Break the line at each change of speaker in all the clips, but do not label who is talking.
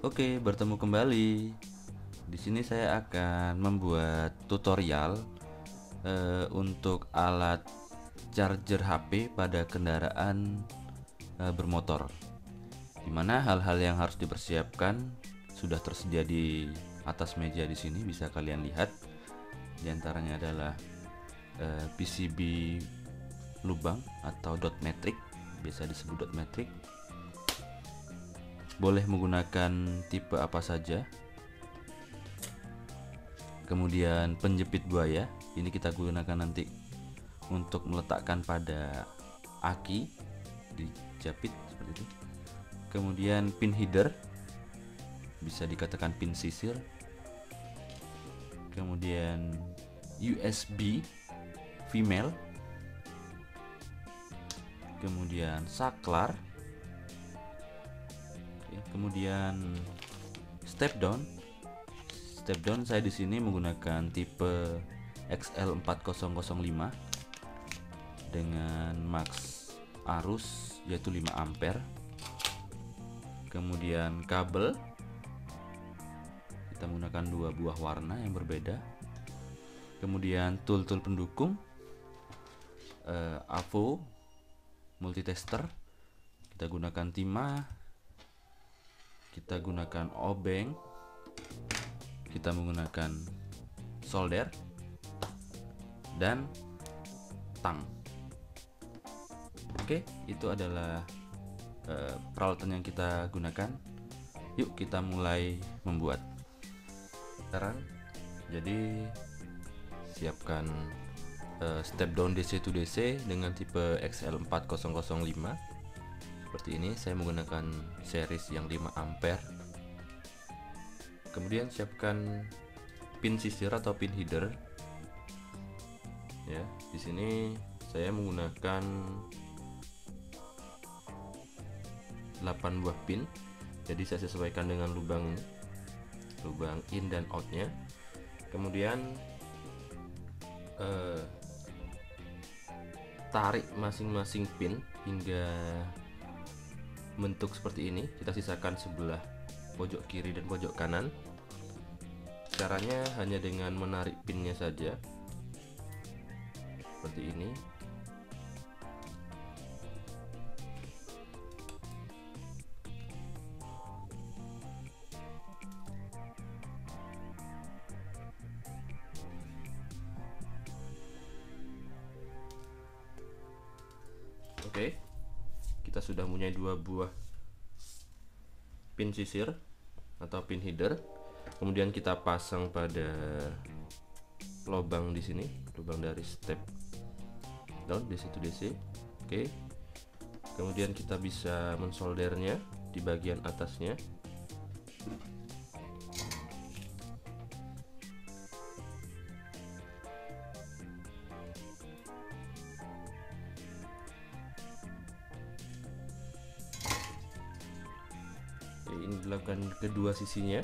Oke, bertemu kembali. Di sini saya akan membuat tutorial untuk alat charger HP pada kendaraan bermotor. Dimana hal-hal yang harus dipersiapkan sudah tersedia di atas meja di sini, bisa kalian lihat. Di antaranya adalah PCB lubang atau dot matrix, biasa disebut dot matrix. Boleh menggunakan tipe apa saja. Kemudian penjepit buaya, ini kita gunakan nanti untuk meletakkan pada aki, dijepit seperti itu. Kemudian pin header, bisa dikatakan pin sisir. Kemudian USB female. Kemudian saklar. Kemudian step down. Step down saya di sini menggunakan tipe XL4005 dengan max arus yaitu 5 ampere. Kemudian kabel, kita menggunakan 2 buah warna yang berbeda. Kemudian tool-tool pendukung, AVO multitester, kita gunakan timah, kita gunakan obeng, kita menggunakan solder dan tang. Oke, itu adalah peralatan yang kita gunakan. Yuk kita mulai membuat.
Sekarang jadi siapkan step down DC to DC dengan tipe XL4005. Seperti ini, saya menggunakan series yang 5 ampere. Kemudian siapkan pin sisir atau pin header. Ya, di sini saya menggunakan 8 buah pin. Jadi saya sesuaikan dengan lubang in dan outnya. Kemudian tarik masing-masing pin hingga bentuk seperti ini. Kita sisakan sebelah pojok kiri dan pojok kanan. Caranya hanya dengan menarik pinnya saja seperti ini. Oke, kita sudah punya 2 buah pin sisir atau pin header. Kemudian kita pasang pada lubang di sini, lubang dari step down DC to DC. Oke, kemudian kita bisa mensoldernya di bagian atasnya. Oke, ini dilakukan kedua sisinya.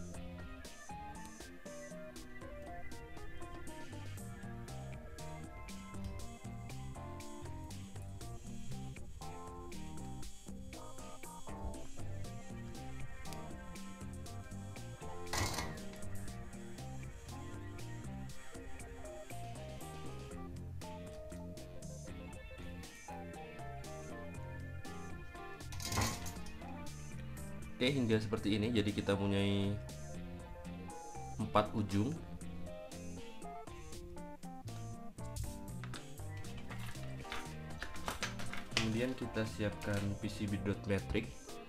Oke, hingga seperti ini. Jadi kita punyai 4 ujung. Kemudian kita siapkan PCB dot matrix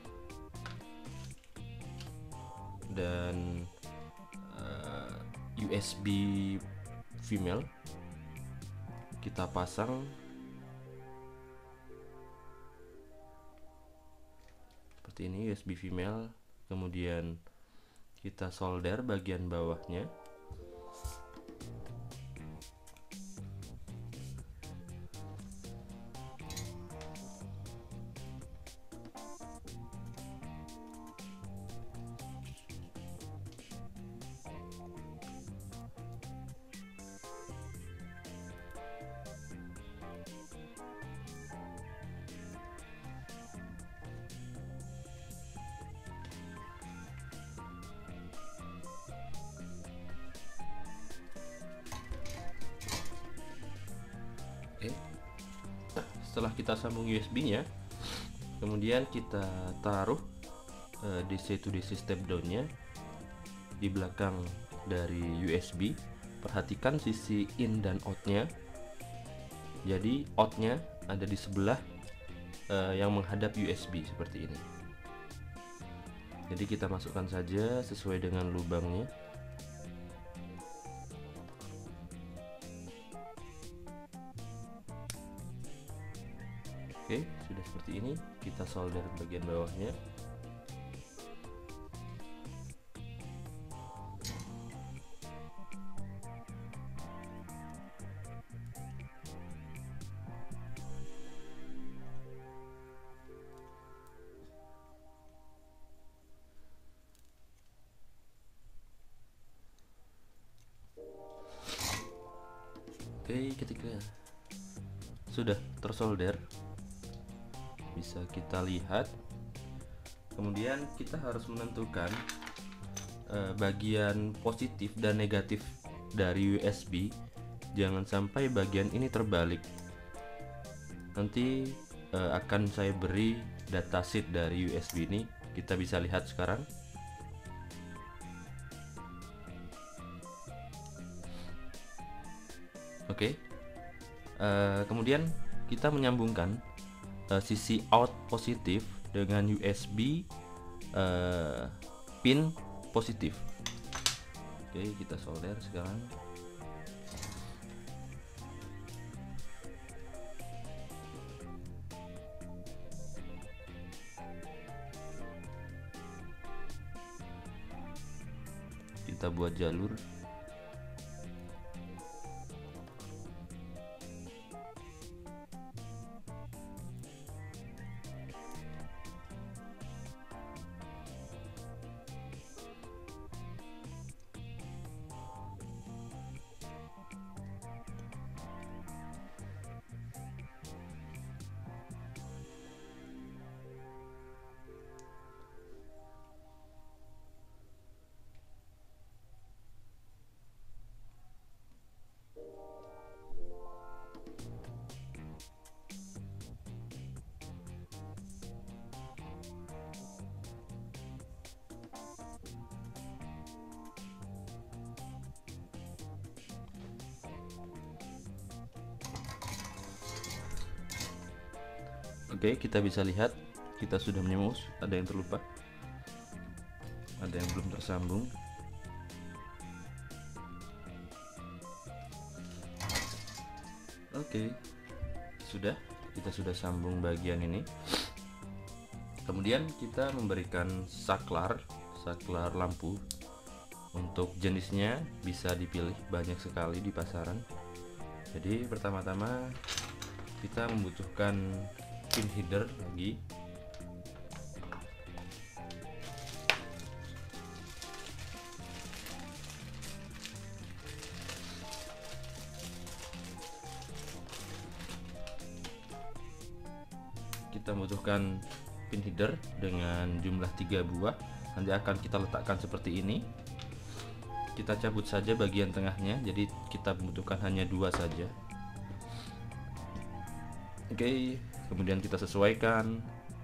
dan USB female. Kita pasang seperti ini, USB female. Kemudian kita solder bagian bawahnya. Oke. Setelah kita sambung USB-nya, kemudian kita taruh DC to DC step down-nya di belakang dari USB. Perhatikan sisi in dan out-nya. Jadi out-nya ada di sebelah yang menghadap USB seperti ini. Jadi kita masukkan saja sesuai dengan lubangnya. Oke, sudah seperti ini. Kita solder bagian bawahnya. Oke, ketika sudah tersolder, bisa kita lihat. Kemudian kita harus menentukan bagian positif dan negatif dari USB. Jangan sampai bagian ini terbalik. Nanti akan saya beri datasheet dari USB ini. Kita bisa lihat sekarang. Oke. Kemudian kita menyambungkan sisi out positif dengan USB pin positif. Oke, kita solder sekarang. Kita buat jalur. Oke, kita bisa lihat kita sudah menyemus. Ada yang terlupa, ada yang belum tersambung. Oke, kita sudah sambung bagian ini. Kemudian kita memberikan saklar lampu. Untuk jenisnya bisa dipilih, banyak sekali di pasaran. Jadi pertama-tama kita membutuhkan pin header lagi. Kita membutuhkan pin header dengan jumlah 3 buah. Nanti akan kita letakkan seperti ini. Kita cabut saja bagian tengahnya, jadi kita membutuhkan hanya 2 saja. Oke, kemudian kita sesuaikan.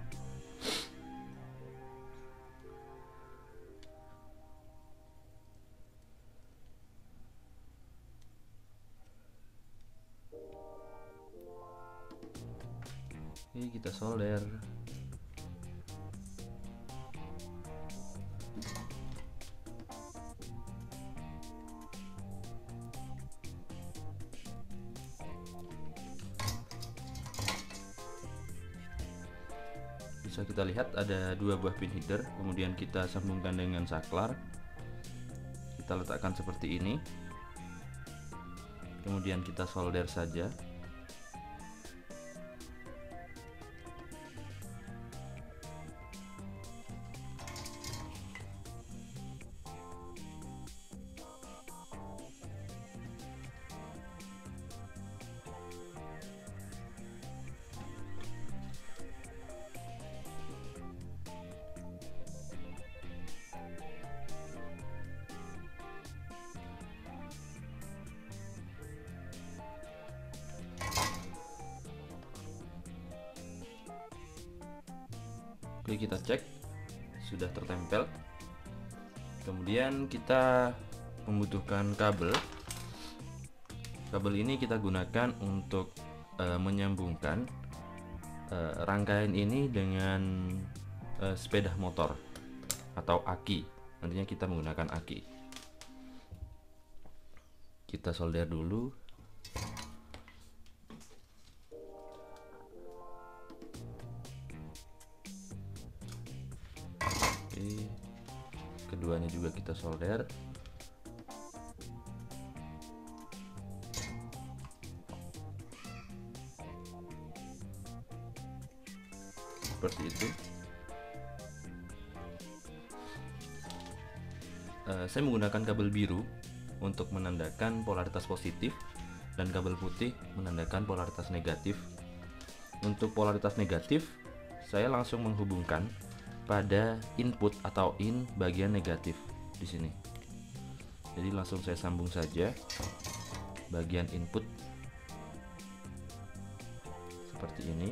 Oke, kita solder. Bisa kita lihat ada 2 buah pin header, kemudian kita sambungkan dengan saklar. Kita letakkan seperti ini. Kemudian kita solder saja. Oke, kita cek sudah tertempel. Kemudian kita membutuhkan kabel. Kabel ini kita gunakan untuk menyambungkan rangkaian ini dengan sepeda motor atau aki. Nantinya kita menggunakan aki. Kita solder dulu. Oke, keduanya juga kita solder. Seperti itu. Saya menggunakan kabel biru untuk menandakan polaritas positif dan kabel putih menandakan polaritas negatif. Untuk polaritas negatif, saya langsung menghubungkan pada input atau in bagian negatif di sini. Jadi langsung saya sambung saja bagian input seperti ini.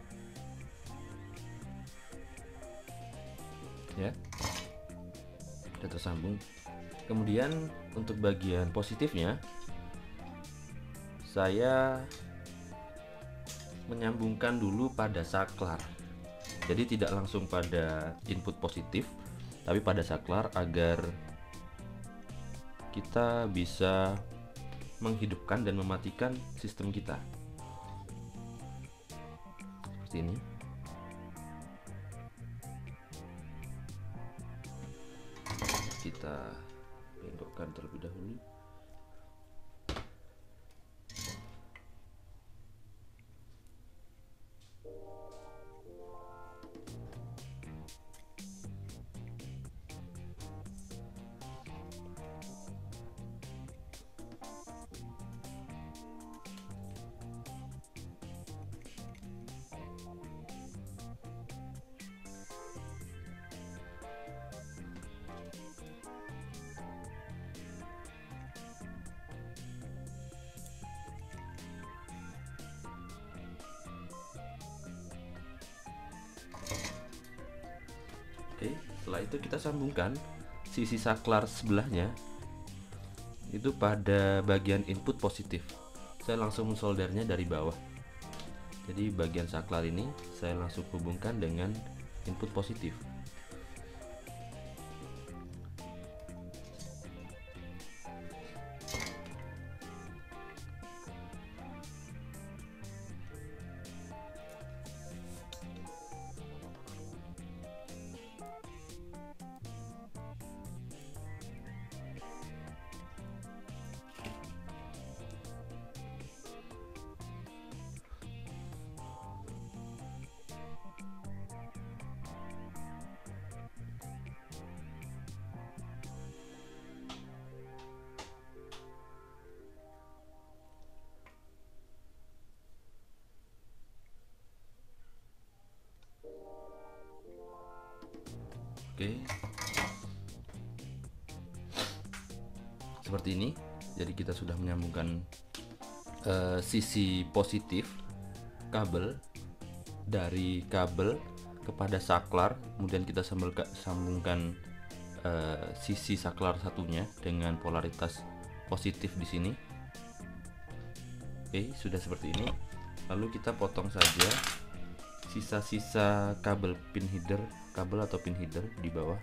Ya, sudah tersambung. Kemudian untuk bagian positifnya, saya menyambungkan dulu pada saklar. Jadi tidak langsung pada input positif, tapi pada saklar agar kita bisa menghidupkan dan mematikan sistem kita. Seperti ini. Kita bentukkan terlebih dahulu. Oke, setelah itu kita sambungkan sisi saklar sebelahnya itu pada bagian input positif. Saya langsung soldernya dari bawah. Jadi bagian saklar ini saya langsung hubungkan dengan input positif. Oke, seperti ini. Jadi kita sudah menyambungkan sisi positif kabel dari kabel kepada saklar, kemudian kita sambungkan sisi saklar satunya dengan polaritas positif di sini. Oke, sudah seperti ini. Lalu kita potong saja sisa-sisa kabel pin header, kabel atau pin header di bawah.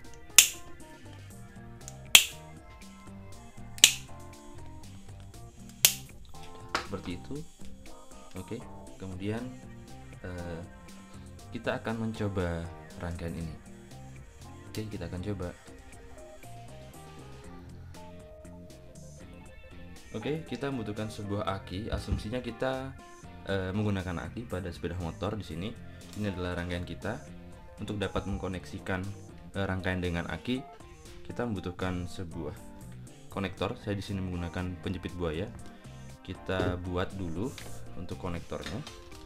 Seperti itu. Oke, kemudian kita akan mencoba rangkaian ini. Oke, kita akan coba. Oke, kita membutuhkan sebuah aki. Asumsinya kita menggunakan aki pada sepeda motor di sini. Ini adalah rangkaian kita. Untuk dapat mengkoneksikan rangkaian dengan aki, kita membutuhkan sebuah konektor. Saya di sini menggunakan penjepit buaya. Kita buat dulu untuk konektornya.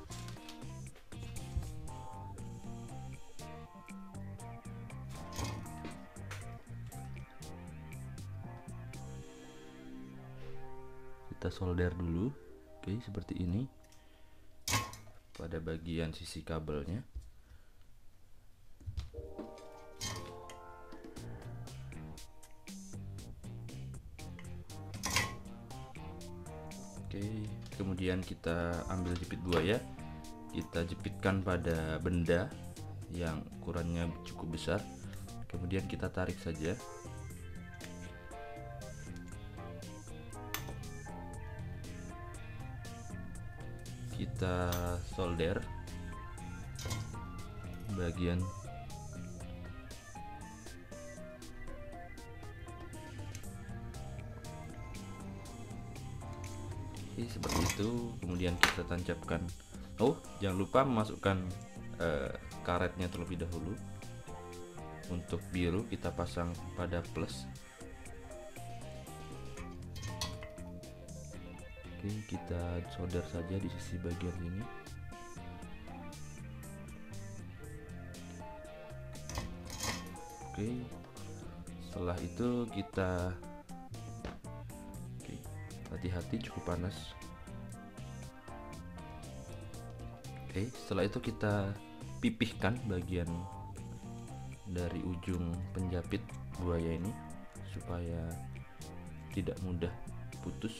Kita solder dulu. Oke, seperti ini pada bagian sisi kabelnya. Oke, kemudian kita ambil jepit buaya, kita jepitkan pada benda yang ukurannya cukup besar, kemudian kita tarik saja. Kita solder bagian seperti itu, kemudian kita tancapkan. Oh, jangan lupa memasukkan karetnya terlebih dahulu. Untuk biru kita pasang pada plus. Oke, kita solder saja di sisi bagian ini. Oke, setelah itu kita hati-hati, cukup panas. Oke, setelah itu kita pipihkan bagian dari ujung penjapit buaya ini supaya tidak mudah putus.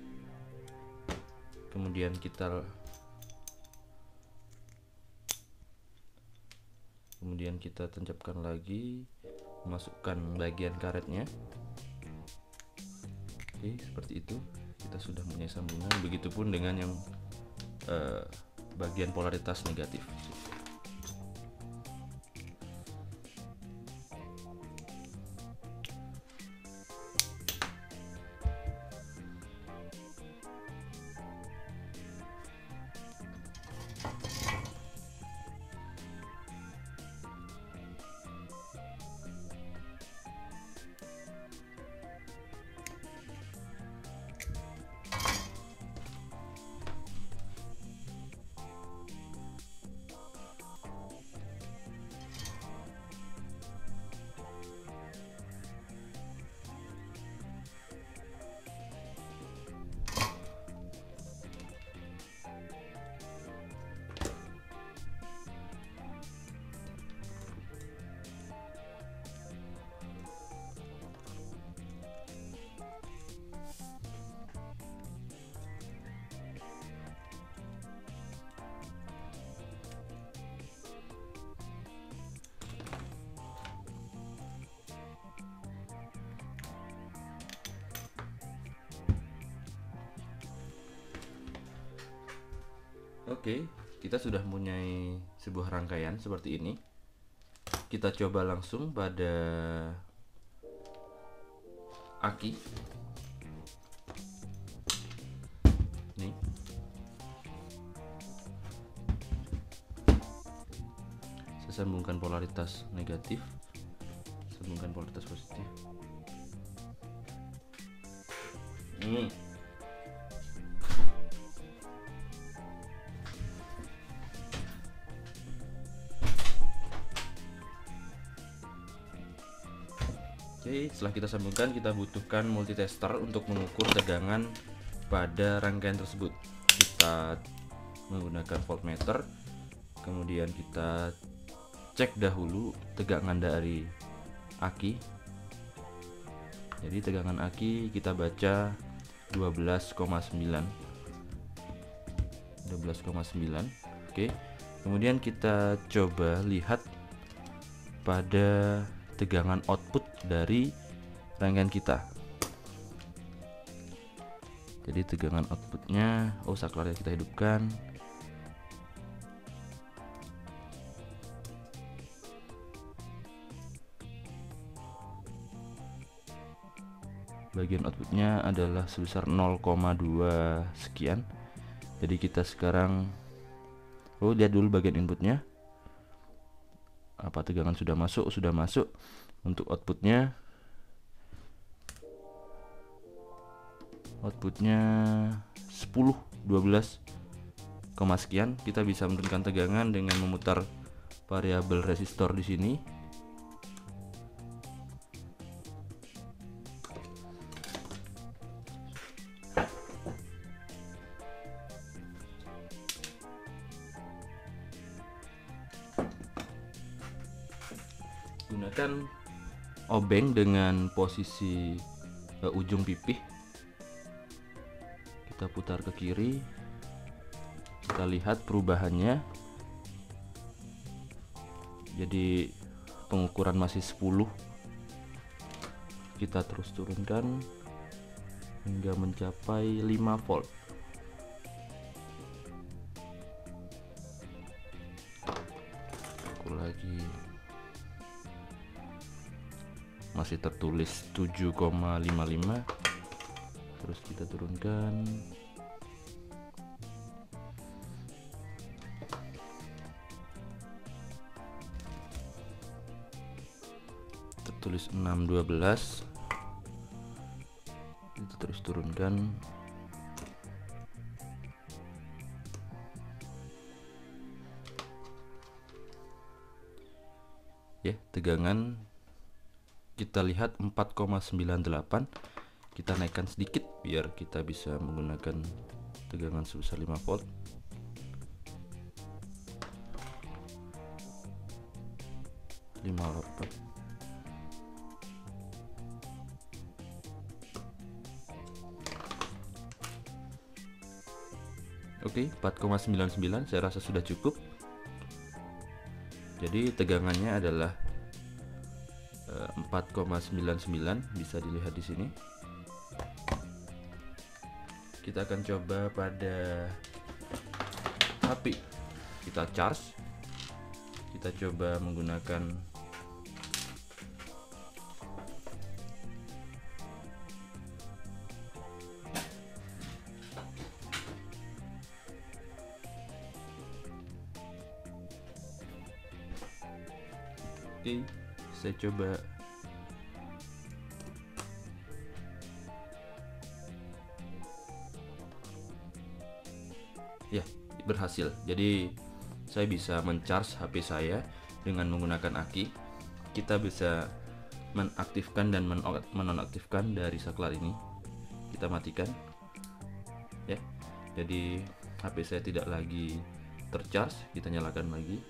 Kemudian kita tancapkan lagi, masukkan bagian karetnya. Oke, seperti itu kita sudah punya sambungan. Begitupun dengan yang bagian polaritas negatif. Oke, kita sudah mempunyai sebuah rangkaian seperti ini. Kita coba langsung pada aki. Nih. Saya sambungkan polaritas negatif, sambungkan polaritas positif. Oke, setelah kita sambungkan, kita butuhkan multitester untuk mengukur tegangan pada rangkaian tersebut. Kita menggunakan voltmeter, kemudian kita cek dahulu tegangan dari aki. Jadi tegangan aki kita baca 12,9. Oke, kemudian kita coba lihat pada tegangan output dari rangkaian kita. Jadi tegangan outputnya, saklarnya kita hidupkan. Bagian outputnya adalah sebesar 0,2 sekian. Jadi kita sekarang lihat dulu bagian inputnya. Apa tegangan sudah masuk? Sudah masuk. Untuk outputnya 10, 12, sekian. Kita bisa menurunkan tegangan dengan memutar variabel resistor di sini.
menggunakan obeng dengan posisi ujung pipih. Kita putar ke kiri, kita lihat perubahannya. Jadi pengukuran masih 10, kita terus turunkan hingga mencapai 5 volt. Aku lagi, masih tertulis 7,55. Terus kita turunkan. Tertulis 6,12. Kita terus turunkan. Ya, tegangan kita lihat 4,98. Kita naikkan sedikit biar kita bisa menggunakan tegangan sebesar 5 volt. Oke, 4,99 saya rasa sudah cukup. Jadi tegangannya adalah 4,99, bisa dilihat di sini. Kita akan coba pada HP. Kita charge. Kita coba menggunakan Oke, saya coba. Ya, berhasil. Jadi saya bisa mencharge HP saya dengan menggunakan aki. Kita bisa mengaktifkan dan menonaktifkan dari saklar ini. Kita matikan. Ya. Jadi HP saya tidak lagi tercharge, kita nyalakan lagi.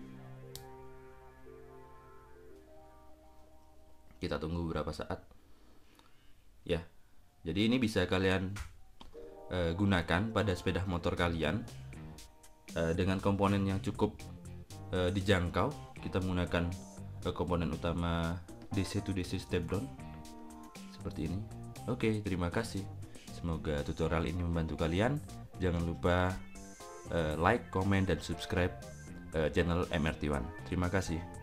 Kita tunggu beberapa saat. Ya. Jadi ini bisa kalian gunakan pada sepeda motor kalian dengan komponen yang cukup dijangkau. Kita menggunakan komponen utama DC to DC step down seperti ini. Oke, terima kasih. Semoga tutorial ini membantu kalian. Jangan lupa like, comment, dan subscribe channel MRT1. Terima kasih.